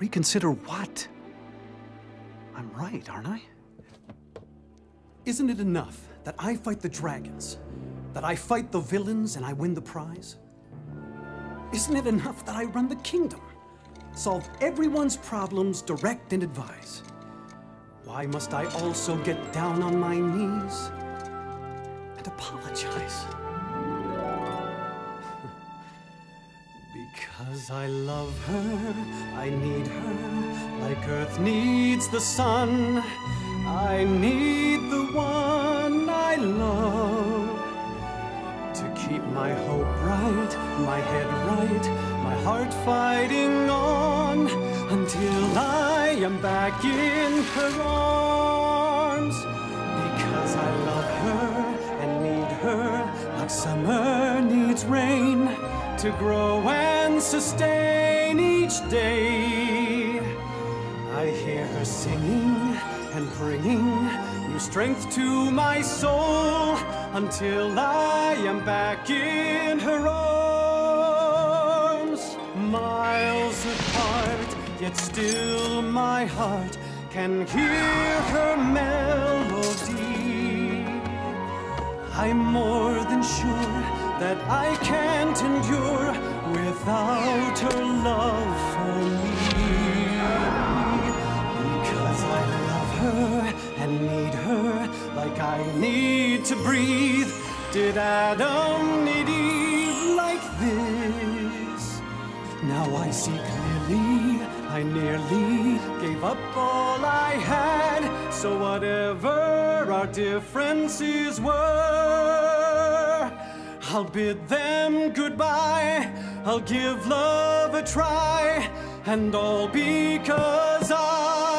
Reconsider what? I'm right, aren't I? Isn't it enough that I fight the dragons? That I fight the villains and I win the prize? Isn't it enough that I run the kingdom? Solve everyone's problems, direct and advise? Why must I also get down on my knees and apologize? Because I love her, I need her, like Earth needs the sun. I need the one I love to keep my hope bright, my head right, my heart fighting on until I am back in her arms. Because I love her and need her like summer needs rain to grow and sustain each day. I hear her singing and bringing new strength to my soul until I am back in her arms. Miles apart, yet still my heart can hear her melody. I'm more than sure that I can't endure without her love for me. Because I love her and need her like I need to breathe. Did Adam need Eve like this? Now I see clearly, I nearly gave up all I had. So whatever our differences were, I'll bid them goodbye. I'll give love a try, and all because I